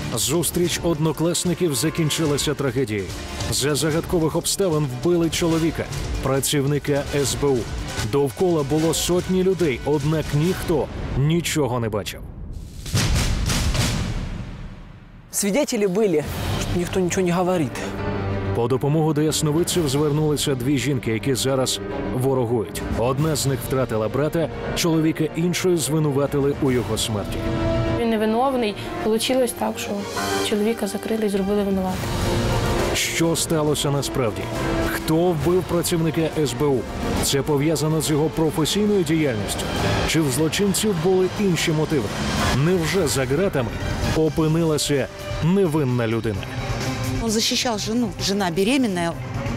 Зустріч однокласників закінчилася трагедією. За загадкових обставин вбили чоловіка, працівника СБУ. Довкола було сотні людей, однак ніхто нічого не бачив. Свидетели были, ніхто нічого не говорить. По допомогу до ясновидців звернулися дві жінки, які зараз ворогують. Одна з них втратила брата, чоловіка іншої звинуватили у його смерті. Він невиновний. Вийшло так, що чоловіка закрили і зробили винуватим. Що сталося насправді? Хто вбив працівника СБУ? Це пов'язано з його професійною діяльністю? Чи в злочинців були інші мотиви? Невже за ґратами опинилася невинна людина? Он защищал жену. Жена беременная.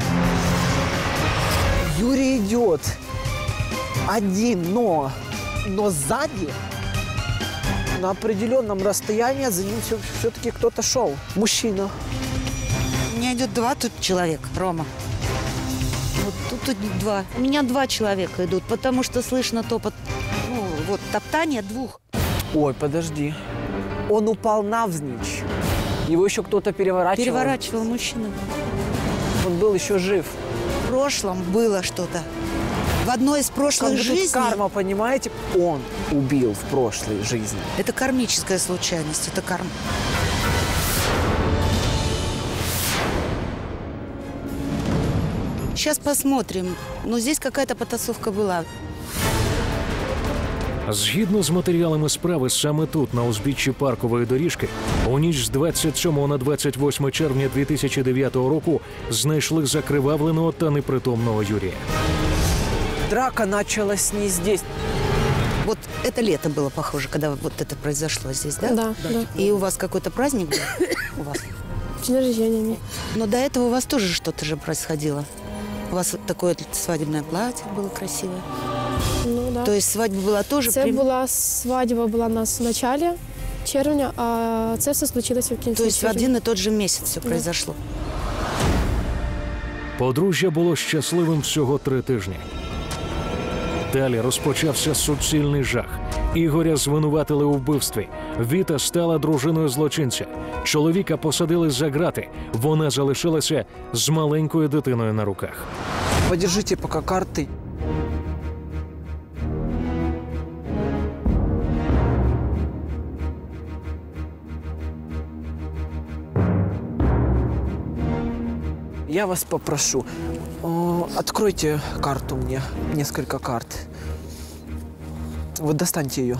Юрий идет один, но сзади, на определенном расстоянии, за ним все-таки кто-то шел. Мужчина. У меня идет два тут человека, Рома. Вот тут два. У меня два человека идут, потому что слышно топот, топтание двух. Ой, подожди. Он упал навзничь. Его еще кто-то переворачивал. Переворачивал мужчина. Он был еще жив. В прошлом было что-то. В одной из прошлых жизней... Карма, понимаете? Он убил в прошлой жизни. Это кармическая случайность, это карма. Сейчас посмотрим. Но здесь какая-то потасовка была. Згідно з матеріалами справи, саме тут, на узбіччі паркової доріжки, у ніч з 27 на 28 червня 2009 року знайшли закривавленого та непритомного Юрія. Драка началась не здесь. Вот это лето было похоже, когда вот это произошло здесь, да? Да. И у вас какой-то праздник был? У вас? День рождения. Но до этого у вас тоже что-то же происходило. У вас вот такое свадебное платье было красивое. Ну, да. То есть свадьба была тоже... Свадьба була у нас в началі червня, а це все случилося в кінці червня. То есть в один и тот же месяц все произошло. Подружжя було щасливим всього 3 тижні. Далі розпочався суцільний жах. Ігоря звинуватили у вбивстві. Віта стала дружиною злочинця. Чоловіка посадили за ґрати. Вона залишилася з маленькою дитиною на руках. Подержите пока карты. Я вас попрошу, откройте карту мне, несколько карт. Вот достаньте ее.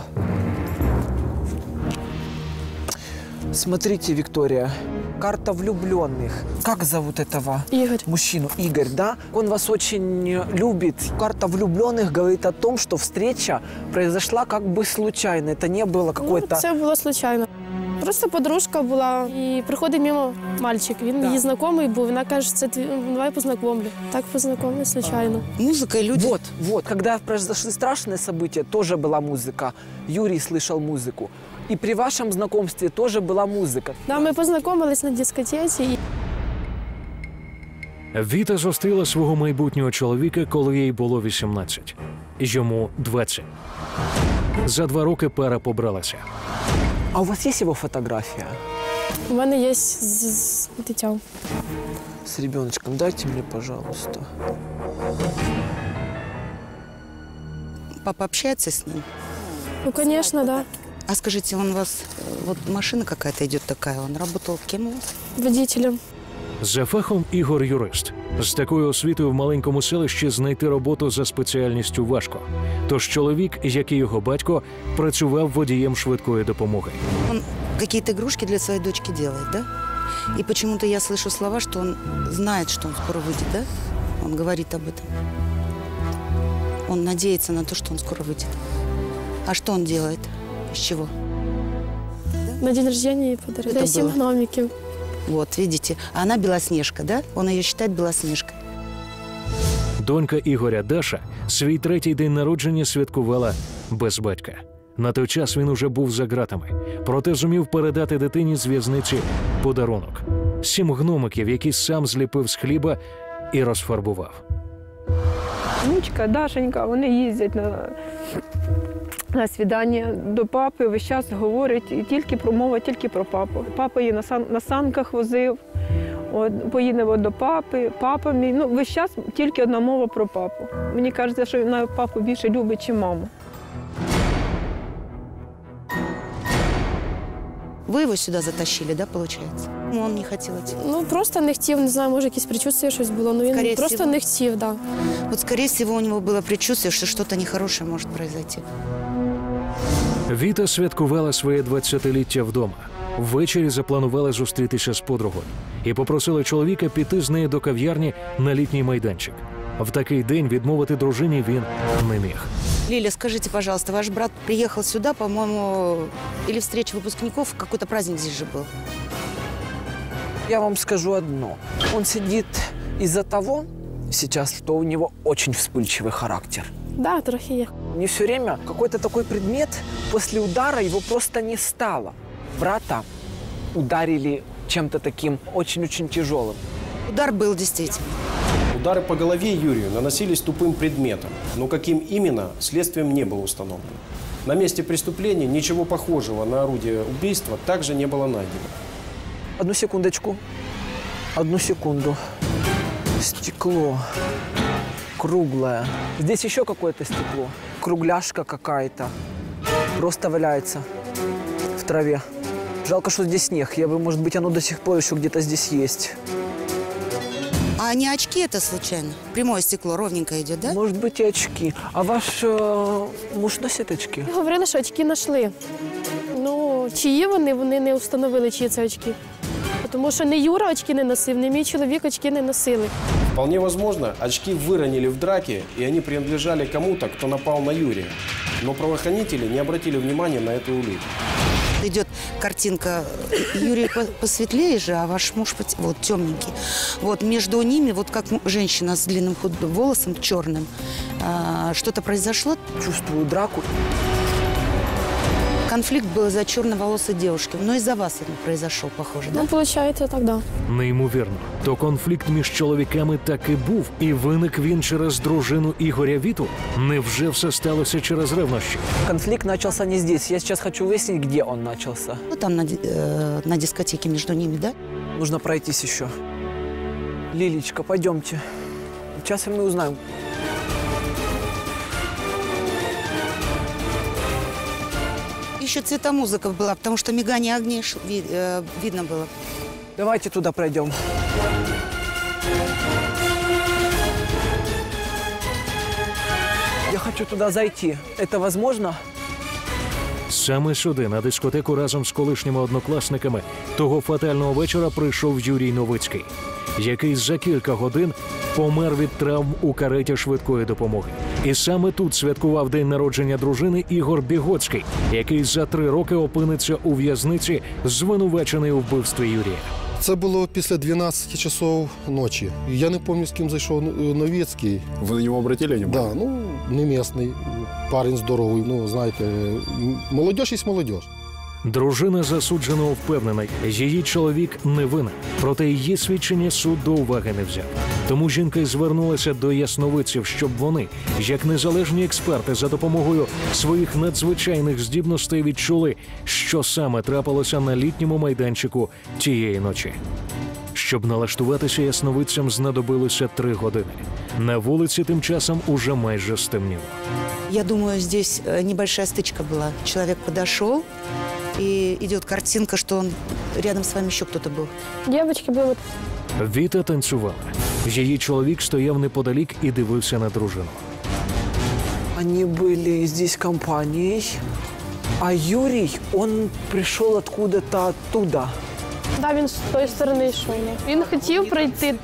Смотрите, Виктория, карта влюбленных. Как зовут этого Игорь. мужчину? Игорь, да? Он вас очень любит. Карта влюбленных говорит о том, что встреча произошла как бы случайно. Это не было какой-то... Це було случайно. Просто подружка була, і приходить мимо мальчик. Він її знайомий був, вона каже, це твій, давай познайомлю. Так познайомились случайно. Музыка и люди. Вот. Когда произошли страшные события, тоже была музыка. Юрий слышал музыку. И при вашем знакомстве тоже была музыка. Да, ми познайомились на дискотеці. Віта зустріла свого майбутнього чоловіка, коли їй було 18. Йому 20. За 2 роки пара побралася. А у вас есть его фотография? У мене є з дитям. С ребеночком. Дайте мне, пожалуйста. Папа общается с ним? Ну, конечно, да. А скажите, он у вас... Вот машина какая-то идет такая. Он работал кем у вас? Водителем. За фахом Ігор юрист. З такою освітою в маленькому селищі знайти роботу за спеціальністю важко. Тож чоловік, як і його батько, працював водієм швидкої допомоги. Он какие-то игрушки для своей дочки делает, да? И почему-то я слышу слова, что он знает, что он скоро выйдет, да? Он говорит об этом. Он надеется на то, что он скоро выйдет. А что он делает? Из чего? На день рождения їй подарили. Это 7 было. гномиків. Вот, видите? А она Белоснежка, да? Он ее считает Белоснежкой. Донька Ігоря Даша свій 3-й день народження святкувала без батька. На той час він уже був за ґратами, проте зумів передати дитині з в'язниці подарунок. 7 гномиків, які сам зліпив з хліба і розфарбував. Внучка, Дашенька, вони їздять на свідання до папи, весь час говорить і тільки промова, тільки про папу. Папа її на санках возив, поїдемо до папи, папа мій. Ну, весь час тільки одна мова про папу. Мені кажеться, що він папу більше любить, ніж маму. Вы его сюда затащили, да, получается? Он не хотел идти. Ну, просто не хотів, не знаю, може якісь предчувствия щось було, ну він Скорее просто всего. не хотів, да. Вот, скорее всего, у него было предчувствие, что что-то нехорошее может произойти. Віта святкувала своє 20-ліття вдома. Ввечері запланували зустрітися з подругою і попросила чоловіка піти з нею до кав'ярні на літній майданчик. В такий день відмовити дружині він не міг. Лиля, скажите, пожалуйста, ваш брат приехал сюда, по-моему, или встреча выпускников, какой-то праздник здесь же был? Я вам скажу одно. Он сидит из-за того сейчас, что у него очень вспыльчивый характер. Да, трохи є. Не все время какой-то такой предмет, после удара его просто не стало. Брата ударили чем-то таким очень-очень тяжелым. Удар был действительно. Удары по голове Юрию наносились тупым предметом, но каким именно, следствием не было установлено. На месте преступления ничего похожего на орудие убийства также не было найдено. Одну секундочку. Одну секунду. Стекло. Круглое. Здесь еще какое-то стекло. Кругляшка какая-то. Просто валяется в траве. Жалко, что здесь снег. Может быть, оно до сих пор еще где-то здесь есть. А не очки это случайно? Прямое стекло ровненько идет, да? Может быть, и очки. А ваш муж носит очки? Говорили, що очки знайшли. Ну, чиї вони не встановили, чиї це очки. Тому що не Юра очки не носив, не мій чоловік очки не носили. Вполне возможно, очки выронили в драке, и они принадлежали кому-то, кто напал на Юрия. Но правоохранители не обратили внимания на эту улику. Идет картинка. Юрий посветлее же, а ваш муж вот темненький. Вот между ними, вот как женщина с длинным волосом черным, что-то произошло. Чувствую драку. Конфликт был из-за черноволосой девушки, но из-за вас это произошел, похоже, да? Ну, виходить, так, да. Неймовірно. То конфлікт між чоловіками таки був, і виник він через дружину Ігоря Віту? Невже все сталося через ревнощі? Конфликт начался не здесь. Я сейчас хочу выяснить, где он начался. Ну, там на дискотеке между ними, да? Нужно пройтись еще. Лилечка, пойдемте. Сейчас мы узнаем. Еще цветомузыка была, потому что мигание огней видно было. Давайте туда пройдем. Я хочу туда зайти. Это возможно? Саме сюди, на дискотеку, разом з колишніми однокласниками того фатального вечора прийшов Юрій Новицький, який за кілька годин помер від травм у кареті швидкої допомоги. І саме тут святкував день народження дружини Ігор Бігоцький, який за 3 роки опиниться у в'язниці, звинувачений у вбивстві Юрія. Це було після 12 часов ночі. Я не пам'ятаю, з ким зайшов Новицький. Вы на него обратили внимание? Да, ну, не місний, парень здоровий, ну, знаєте, молодіж є молодіж. Дружина засудженого впевнена, її чоловік не винен. Проте її свідчення суд до уваги не взяв. Тому жінка й звернулася до ясновидців, щоб вони, як незалежні експерти, за допомогою своїх надзвичайних здібностей відчули, що саме трапилося на літньому майданчику тієї ночі. Щоб налаштуватися ясновидцям, знадобилося 3 години. На вулиці тим часом уже майже стемніло. Я думаю, здесь небольшая стычка была. Человек подошел, и идет картинка, что он рядом с вами еще кто-то был. Дівчатки були. Віта танцювала. Її чоловік стояв неподалік і дивився на дружину. Они были здесь компанией. А Юрий, он пришел откуда-то оттуда. Да, він з тої сторони йшов. Він хотів пройти.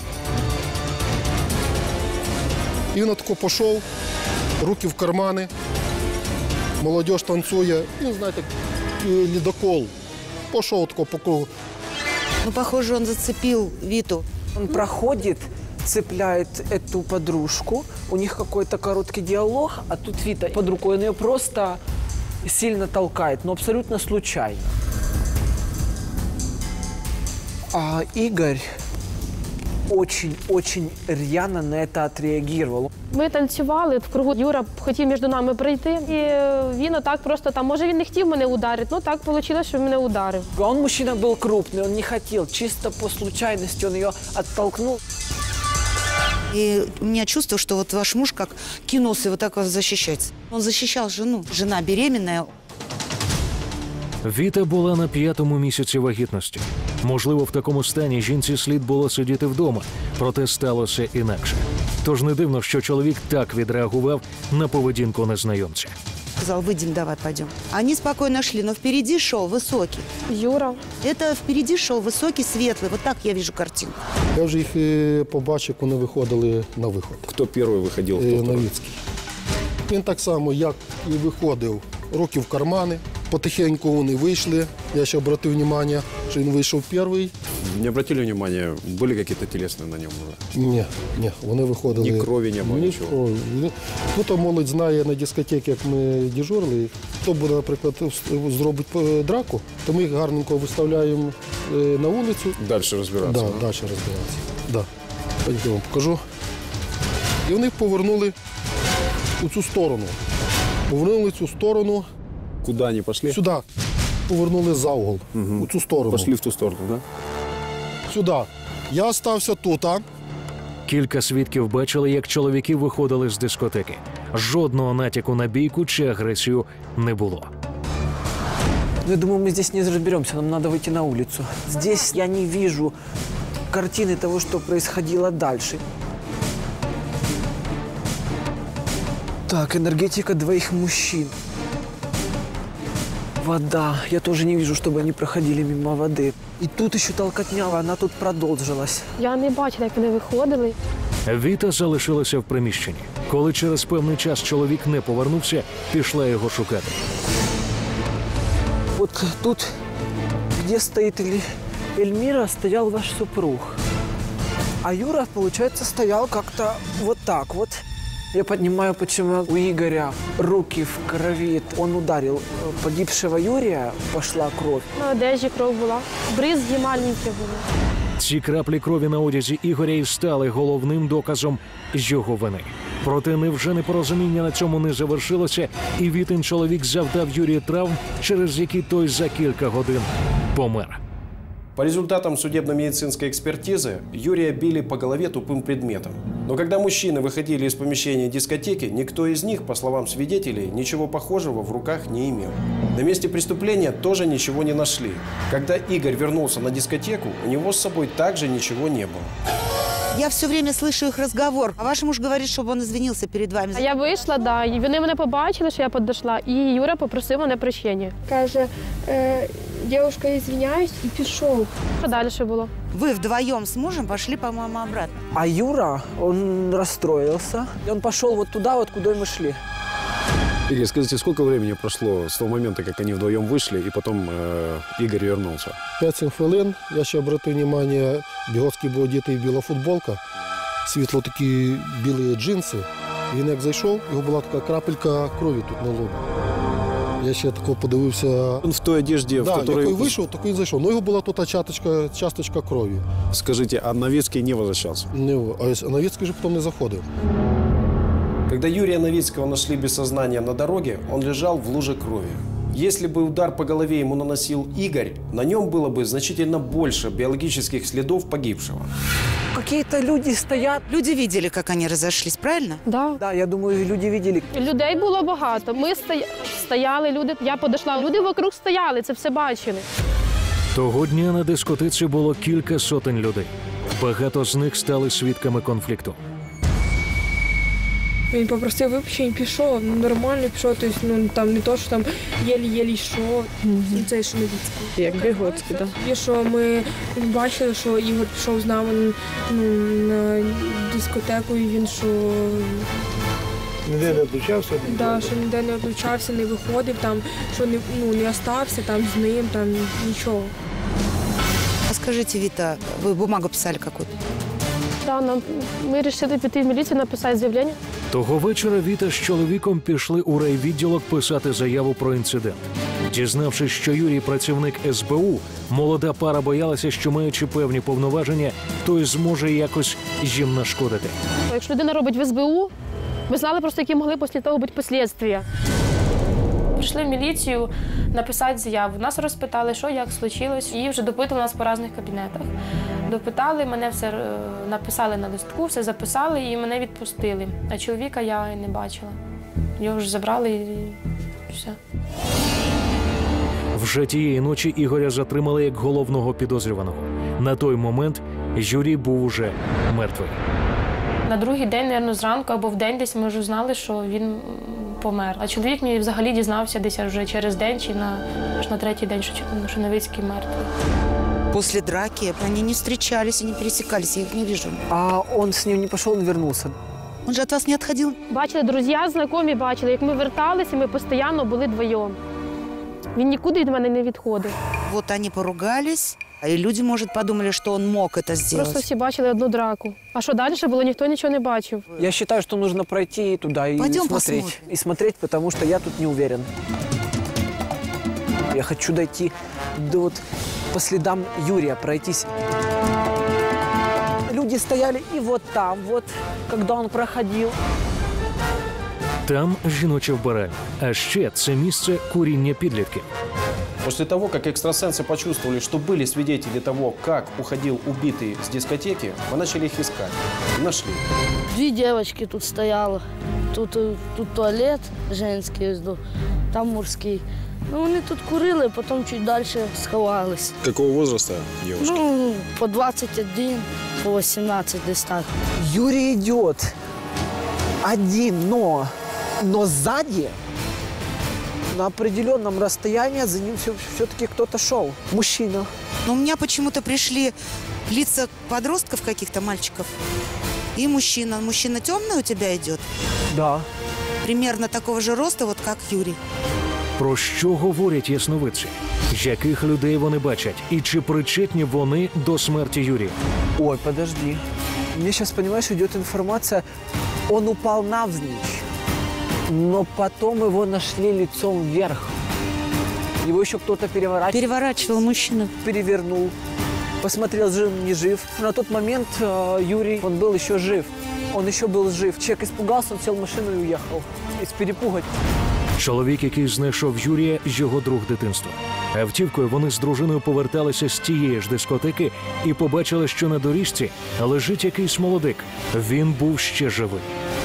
І він отако пішов, руки в кармани, молодіж танцює, і, знаєте, ледокол. Пішов отако по кругу. Ну, похоже, он зацепил Виту. Он проходит, цепляет эту подружку. У них какой-то короткий диалог, а тут Вита под рукой. Он ее просто сильно толкает, но абсолютно случайно. А Игорь очень рьяно на это отреагировал. Ми танцювали в кругу. Юра хотів між нами прийти. І він отак просто там, може він не хотів мене ударити, ну так вийшло, що він мене ударив. Он мужчина был крупный, он не хотел. Чисто по случайности он ее оттолкнул. И у меня чувство, что вот ваш муж как кинулся вот так вас защищать. Он защищал жену. Жена беременная. Віта була на 5-му місяці вагітності. Можливо, в такому стані жінці слід було сидіти вдома, проте сталося інакше. Тож не дивно, що чоловік так відреагував на поведінку незнайомця. Сказал, выйдем, давай, пойдем. Они спокойно шли, но впереди шел высокий. Юра. Это впереди шел высокий, светлый. Вот так я вижу картину. Я вже їх побачив, вони виходили на виход. Кто первый выходил? Кто второй? Новицький. Він так само, як і виходив, руки в кармани. Потихеньку вони вийшли. Я ще обратив увагу, що він вийшов перший. Не обратили внимания, были какие-то телесные на нем уже? Ні, вони виходили. Ні крові не було, нічого? Крові. Тут молодь знає на дискотеці, як ми дежурили. Хто буде, наприклад, зробить драку, то ми їх гарненько виставляємо на вулицю. Дальше разбираться? Да, далі розбиратися. Да. Я вам покажу. І вони повернули у цю сторону. Повернули цю сторону. Куда они пошли? Сюди. Повернули за угол. У цю сторону. Пошли в ту сторону, да? Сюди. Я залишився тут. Кілька свідків бачили, як чоловіки виходили з дискотеки. Жодного натяку на бійку чи агресію не було. Я думаю, мы здесь не разберемся, нам надо выйти на улицу. Здесь я не вижу картины того, что происходило дальше. Так, энергетика двоих мужчин. Вода. Я тоже не вижу, чтобы они проходили мимо воды. И тут еще толкотня, она тут продолжилась. Я не бачила, як вони виходили. Віта залишилася в приміщенні. Коли через певний час чоловік не повернувся, пішла його шукати. Вот тут, где стоит Эльмира, стоял ваш супруг. А Юра, получается, стоял как-то вот так вот. Я понимаю, почему у Игоря руки в крови. Он ударил погибшего Юрия, пошла кровь. На одежі кров була. Бризги маленькі були. Ці краплі крові на одязі Ігоря і стали головним доказом його вини. Проте невже непорозуміння на цьому не завершилося, і Вітин чоловік завдав Юрію травм, через які той за кілька годин помер. По результатам судебно-медицинской экспертизы Юрия били по голове тупым предметом. Но когда мужчины выходили из помещения дискотеки, никто из них, по словам свидетелей, ничего похожего в руках не имел. На месте преступления тоже ничего не нашли. Когда Игорь вернулся на дискотеку, у него с собой также ничего не было. Я все время слышу их разговор. А ваш муж говорит, чтобы он извинился перед вами. А я вийшла, да, і вони мене побачили, що я підійшла, і Юра попросив мене прощення. Каже, дівчинка, извиняюсь, і пішов. Що далі було? Вы вдвоем с мужем пошли, по-моему, обратно. А Юра, он расстроился. И он пошел вот туда, вот куда мы шли. Игорь, скажите, сколько времени прошло с того момента, как они вдвоем вышли, и потом Игорь вернулся? 5-7 хвилин. Я ще обратив увагу, Бігоцький був одітий в біла футболка, світло такі білі джинси. Він як зайшов, його була така крапелька крові тут на лобі. Я ще тако подивився. Он в той одежде, Да, в которой... який вийшов, такий зайшов. Ну, його була тут часточка крові. Скажите, а Новицкий не возвращался? А Новицький же потім не заходив. Когда Юрия Новицкого нашли без сознания на дороге, он лежал в луже крови. Если бы удар по голове ему наносил Игорь, на нем было бы значительно больше биологических следов погибшего. Какие-то люди стоят. Люди видели, как они разошлись, правильно? Да. Да, я думаю, люди видели. Людей було багато. Ми стояли, люди, я підійшла, люди вокруг стояли, це все бачили. Того дня на дискотеці було кілька сотень людей. Багато з них стали свідками конфлікту. Він попросив вибачення і пішов, нормально пішов, тобто, там не то, що там єлі-єлі йшов, це що Новицький. Як Бігоцький, так. І що ми бачили, що Ігор пішов з нами на дискотеку, і він що... Ніде не отлучався? Да, що ніде не отлучався, не виходив, там, що не остався там з ним, там нічого. А скажите, Вита, вы бумагу писали какую-то? Да, ми вирішили піти в міліцію, написати заявлення. Того вечора Віта з чоловіком пішли у райвідділок писати заяву про інцидент. Дізнавшись, що Юрій працівник СБУ, молода пара боялася, що, маючи певні повноваження, той зможе якось їм нашкодити. Якщо людина робить в СБУ, ми знали просто, які могли після того бути послідствия. Прийшли в міліцію написати заяву. Нас розпитали, що, як случилось, і вже допитували нас по різних кабінетах. Допитали, мене все написали на листку, все записали і мене відпустили. А чоловіка я не бачила. Його вже забрали і все. Вже тієї ночі Ігоря затримали як головного підозрюваного. На той момент Юрій був уже мертвий. На другий день, мабуть, зранку або в день десь ми вже знали, що він помер. А чоловік мій взагалі дізнався десь вже через день чи на третій день, що Новицький мертвий. После драки они не встречались и не пересекались, я их не вижу. А он с ним не пошел, он вернулся. Он же от вас не отходил? Бачили, друзі, знайомі бачили, як ми верталися, ми постійно були вдвоєм. Він нікуди від мене не відходив. Вот они поругались, и люди, может, подумали, что он мог это сделать. Просто всі бачили одну драку. А що далі було, ніхто нічого не бачив. Я считаю, что нужно пройти туда и Пойдем смотреть. посмотрим. И смотреть, потому что я тут не уверен. Я хочу дойти по следам Юрия, пройтись. Люди стояли и вот там, когда он проходил. Там жіноча вбиральня. А ще це місце куріння підлітків. После того, как экстрасенсы почувствовали, что были свидетели того, как уходил убитый с дискотеки, мы начали их искать. И нашли. 2 девочки тут стояло. Тут туалет женський, там мужський. Ну, вони тут курили, потім чуть далі сховались. Какого возраста девушки? Ну, по 21, по 18 десь так. Юрий идет один, но сзади, на определенном расстоянии, за ним все-таки кто-то шел. Мужчина. Но у меня почему-то пришли лица подростков каких-то, мальчиков, и мужчина. Мужчина темный у тебя идет? Да. Примерно такого же роста, вот как Юрий. Про що говорять ясновидці? Яких людей вони бачать? І чи причетні вони до смерті Юрія? Ой, подожди. Мне сейчас, понимаешь, идет информация, он упал навзничь, но потом его нашли лицом вверх. Его еще кто-то Переворачивал мужчину. перевернул, посмотрел, жив, не жив. На тот момент Юрий, он был еще жив. Он еще был жив. Человек испугался, он сел в машину и уехал. Из перепуга. Чоловік, який знайшов Юрія, його друг дитинства. Автівкою вони з дружиною поверталися з тієї ж дискотеки і побачили, що на доріжці лежить якийсь молодик. Він був ще живий.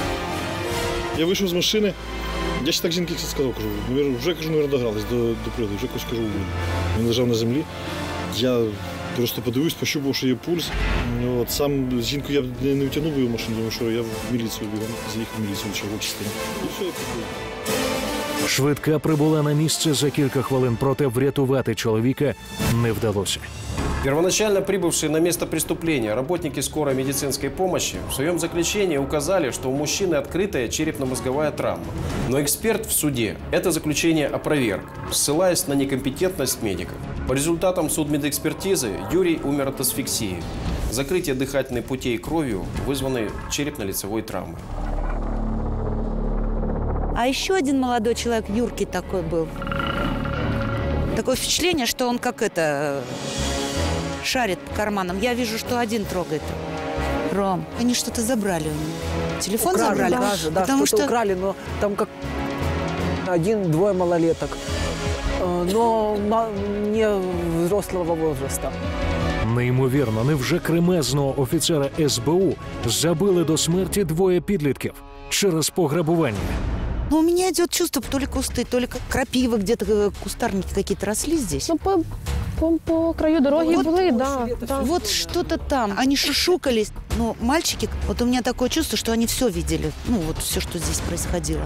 Я вийшов з машини, я ще так жінки сказав, кажу, вже, кажу, догрались до природи, вже кажу, він лежав на землі. Я просто подивився, пощупав, що є пульс. От, сам жінку я не втягнув в машину, тому що я в міліцію бігав, заїхав в міліцію, в частину. І все, я купив. Швидка прибула на місце за кілька хвилин, проте врятувати чоловіка не вдалося. Первоначально прибывшие на место преступления работники скорой медицинской помощи в своем заключении указали, что у мужчины открытая черепно-мозговая травма. Но эксперт в суде это заключение опроверг, ссылаясь на некомпетентность медиков. По результатам судмедэкспертизы Юрий умер от асфиксии. Закрытие дыхательных путей кровью, вызванной черепно-лицевой травмой. А еще один молодой человек, Юркий такой был. Такое впечатление, что он как шарит по карманам. Я вижу, что один трогает. Ром, они что-то забрали у него. Телефон Украли, забрали? Да, потому что-то что украли, но там как 1-2 малолеток. Но не взрослого возраста. Неймовірно, невже кремезного офіцера СБУ забили до смерті 2 підлітків через пограбування? Ну, у меня идет чувство, то ли кусты, то ли крапива, где-то кустарники какие-то росли здесь. Ну, по краю дороги Вот, були, да. Вот что-то там. Они шушукались. Но мальчики, вот у меня такое чувство, что они все видели. Ну, вот все, что здесь происходило.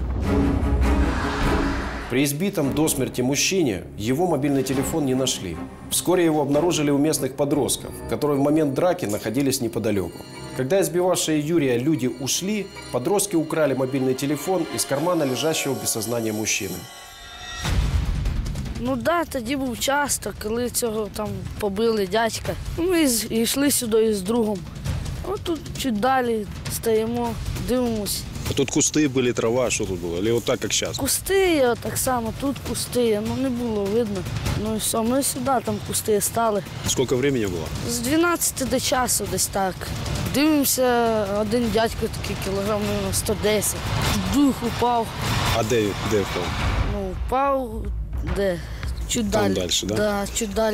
При избитом до смерти мужчине его мобильный телефон не нашли. Вскоре его обнаружили у местных подростков, которые в момент драки находились неподалеку. Когда избивавшие Юрия люди ушли, подростки украли мобильный телефон из кармана лежащего без сознания мужчины. Ну да, тоді був час, коли цього там побили дядька. Ми йшли сюди із другом. От тут чуть далі стоїмо, дивимось. А тут кусты были, трава, что тут было? Или вот так, как сейчас? Кусти так само, тут кусти, ну не було видно. Ну і все, ми сюди там кусти стали. Сколько времени было? З 12 до часу десь так. Дивимося, один дядько такий кілограм на 110. Дух упав. А де впав? Ну, упав, де? Чуть Там далі. дальше, да? Да, чуть далі.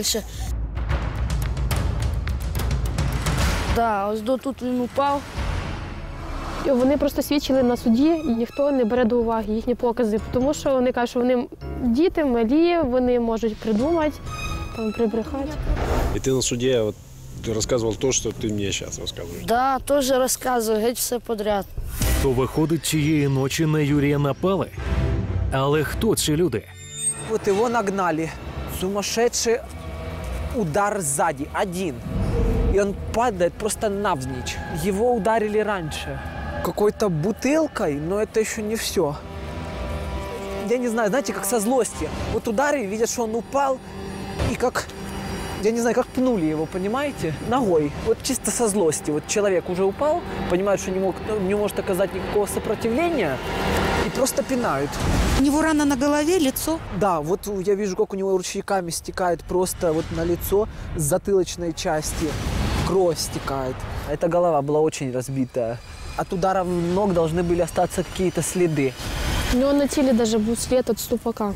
Да, ось до тут він упав. І вони просто свідчили на суді, і ніхто не бере до уваги їхні покази, тому що вони кажуть, що вони діти, малі, вони можуть придумати, там, прибрехати. И ты на суде вот, ты рассказывал то, что ты мне сейчас рассказываешь. Да, теж розказую, геть все подряд. То виходить, цієї ночі на Юрія напали? Але хто ці люди? Вот его нагнали. Сумасшедший удар сзади. Один. И он падает просто навзничь. Его ударили раньше. Какой-то бутылкой, но это еще не все. Я не знаю, знаете, как со злости. Вот ударили, видят, что он упал, и как, я не знаю, как пнули его, понимаете? Ногой. Вот чисто со злости. Вот человек уже упал, понимает, что не может оказать никакого сопротивления, и просто пинают. У него рана на голове, лицо. Да, вот я вижу, как у него ручейками стекает просто вот на лицо с затылочной части. Кровь стекает. Эта голова была очень разбитая. От ударов ног должны были остаться какие-то следы. У нього на тілі навіть був слід від ступака.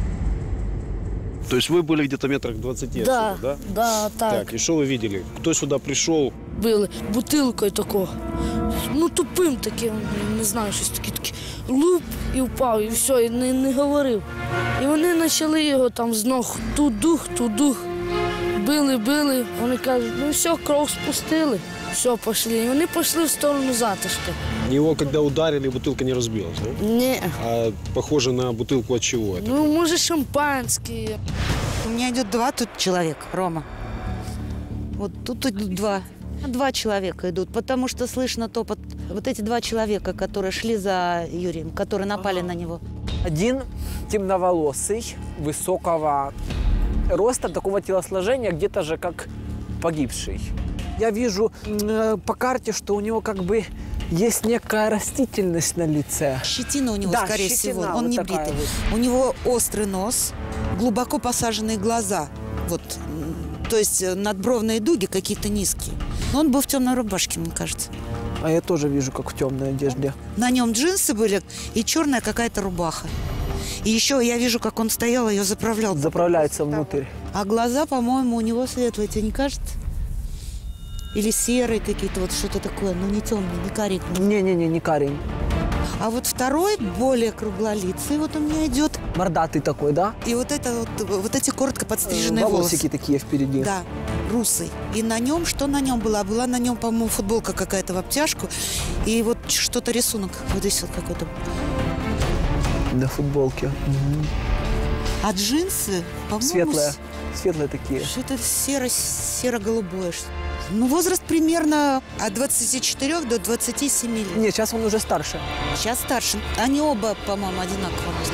То есть вы были где-то метрах 20 Да, отсюда, да? да, так. Так, и что вы видели? Кто сюда пришел? Били бутилкою такого. Ну, тупим таким, не знаю, щось таке. Луп і впав, і все, і не говорив. І вони почали його там з ног тут дух. Били. Вони кажуть, ну все, кров спустили. Все, пішли. І вони пішли в сторону затишка. Его, когда ударили, бутылка не разбилась, да? Ні. А похоже на бутылку от чего это? Ну, може, шампанське. У меня идет два тут человека, Рома. Вот тут идут два. Два человека идут, потому что слышно топот. Вот эти два человека, которые шли за Юрием, которые напали на него. Один темноволосый, высокого роста, такого телосложения, где-то же как погибший. Я вижу по карте, что у него как бы есть некая растительность на лице. Щетина у него, да, скорее щетина, всего. Он вот не такая бритый. вот. У него острый нос, глубоко посаженные глаза. Вот, то есть надбровные дуги какие-то низкие. Но он был в темной рубашке, мне кажется. А я тоже вижу, как в темной одежде. На нем джинсы были и черная какая-то рубаха. И еще я вижу, как он стоял, ее заправлял. Заправляется внутрь. А глаза, по-моему, у него светлые, тебе не кажется? Или серые какие-то, вот что-то такое, но не темные, не карие. Не карий. А вот второй более круглолицый вот у меня идет. Мордатый такой, да? И вот это вот эти коротко подстриженные волосики волосы. такие впереди. Да, русый. И на нем, что на нем было? Была на нем, по-моему, футболка какая-то в обтяжку. И вот что-то рисунок вот здесь вот какой-то. На футболке. Угу. А джинсы, по-моему... Светлые такие. Что-то серо-голубое. Ну, возраст примерно от 24 до 27 лет. Нет, сейчас он уже старше. Сейчас старше. Они оба, по-моему, одинакового роста.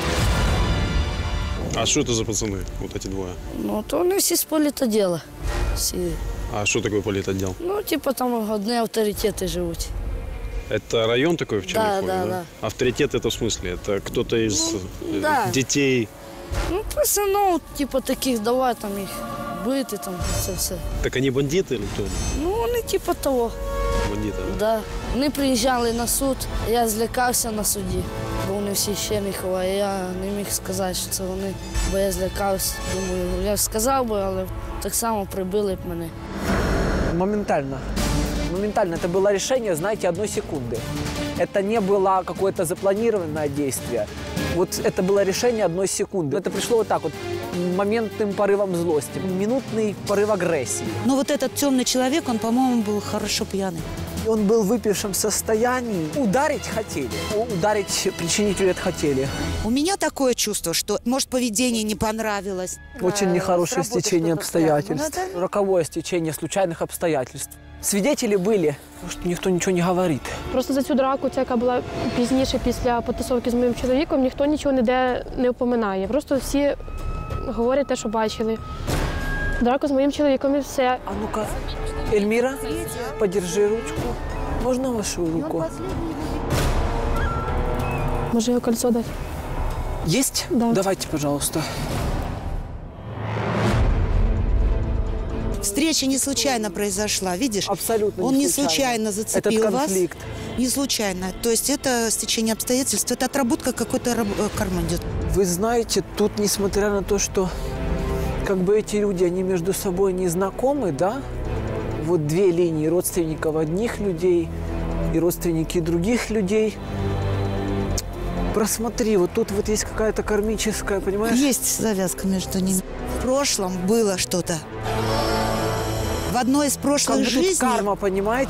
А что это за пацаны, вот эти двое? Ну, то вони всі з політоділа. Всі. А что такое политотдел? Ну, типу, там одні авторитети живуть. Это район такой в Черняхове, да? Авторитет это в смысле? Это кто-то из да. детей? Ну, пацанов, типу, таких, давай там їх бити, там, це все. Так они бандиты или кто? Ну, вони типу того. Бандиты, да? Да. Вони приїжджали на суд, я злякався на суді, бо вони всі Черніхова, і я не міг сказати, що це вони, бо я злякався. Думаю, я сказав би, але так само прибили б мене. Моментально. Это было решение, знаете, 1 секунды. Это не было какое-то запланированное действие. Вот это было решение 1 секунды. Это пришло вот так вот, моментным порывом злости, минутный порыв агрессии. Но вот этот темный человек, он, по-моему, был хорошо пьяный. Он был в выпившем состоянии. Ударить хотели. Ударить, причинить вред хотели. У меня такое чувство, что, может, поведение не понравилось. Очень нехорошее стечение обстоятельств. Роковое стечение случайных обстоятельств. Свидетели были, що ніхто нічого не говорить. Просто за цю драку, ця, яка була пізніше, після потасовки з моїм чоловіком, ніхто нічого ніде не упоминає. Просто всі говорять те, що бачили. Драку з моїм чоловіком і все. А ну-ка, Ельміра, подержи ручку. Можна вашу руку? Може, його кольцо дати? Есть? Да. Давайте, пожалуйста. Встреча не случайно произошла, видишь? Абсолютно Он не случайно. случайно зацепил Этот вас. конфликт. Не случайно. То есть это стечение обстоятельств, это отработка какой-то кармы идет. Вы знаете, тут, несмотря на то, что как бы эти люди, они между собой не знакомы, да? Вот две линии родственников одних людей и родственники других людей. Просмотри, вот тут вот есть какая-то кармическая, понимаешь? Есть завязка между ними. В прошлом было что-то. В одной из прошлых Как бы тут жизней... карма, понимаете?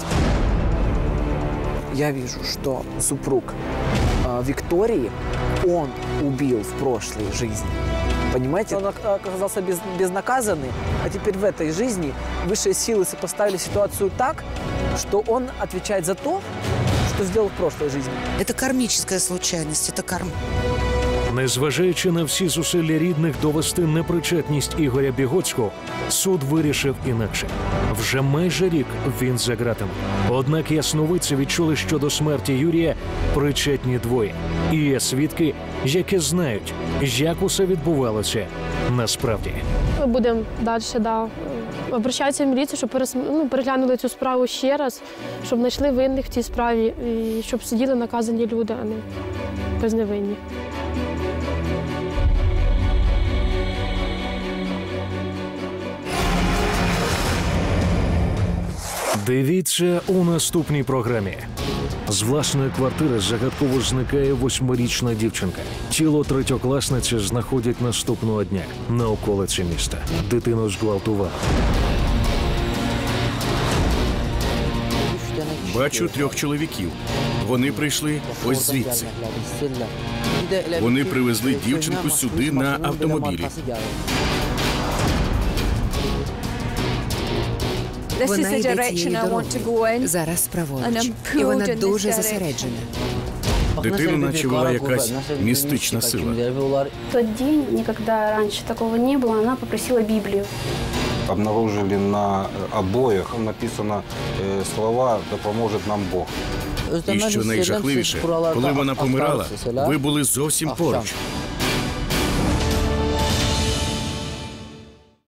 Я вижу, что супруг Виктории, он убил в прошлой жизни. Понимаете? Он оказался безнаказанный, а теперь в этой жизни высшие силы сопоставили ситуацию так, что он отвечает за то, что сделал в прошлой жизни. Это кармическая случайность, это карма. Незважаючи на всі зусилля рідних довести непричетність Ігоря Бігоцького, суд вирішив інакше. Вже майже рік він за ґратами. Однак ясновидці відчули, що до смерті Юрія причетні двоє. І є свідки, які знають, як усе відбувалося насправді. Ми будемо далі, обращатися в міліцію, щоб переглянули цю справу ще раз, щоб знайшли винних в цій справі, і щоб сиділи наказані люди, а не безневинні. Дивіться у наступній програмі. З власної квартири загадково зникає 8-річна дівчинка. Тіло третьокласниці знаходять наступного дня на околиці міста. Дитину зґвалтували. Бачу 3 чоловіків. Вони прийшли ось звідси. Вони привезли дівчинку сюди на автомобілі. Вона йде цією дорогою. Зараз праворуч. І вона дуже зосереджена. Дитину наче вела якась містична сила. В тот день, никогда раньше такого не было, она попросила Библию. Обнаружили на обоях написано слова «Допоможе нам Бог». І що найжахливіше, коли вона помирала, ви були зовсім поруч.